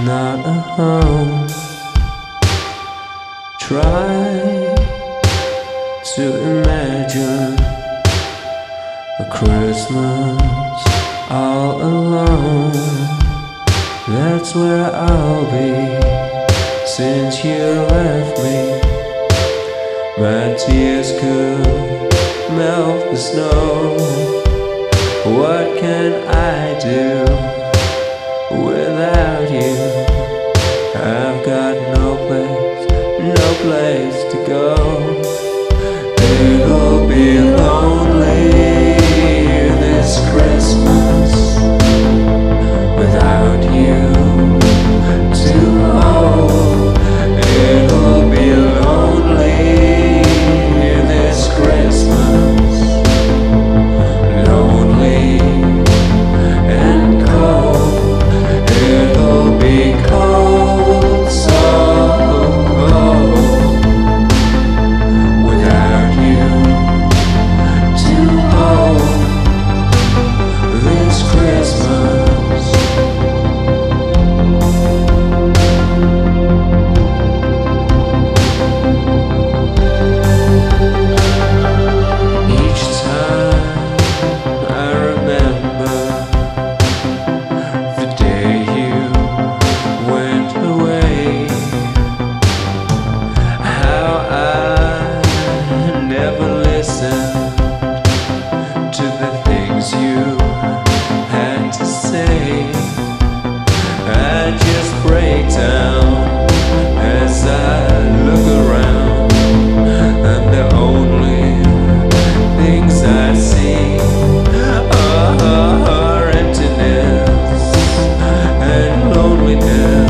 not a home. Try to imagine a Christmas all alone. That's where I'll be since you left me. My tears could melt the snow. What can I do without you? I've got no place to go. It'll be lonely this Christmas without you to hold. It'll be lonely this Christmas, lonely and cold. It'll be cold, so cold without you to hold this Christmas. Each time I remember the day you went away, how I never listened to the things you had to say. I just break down as I look around, and the only things I see are emptiness and loneliness.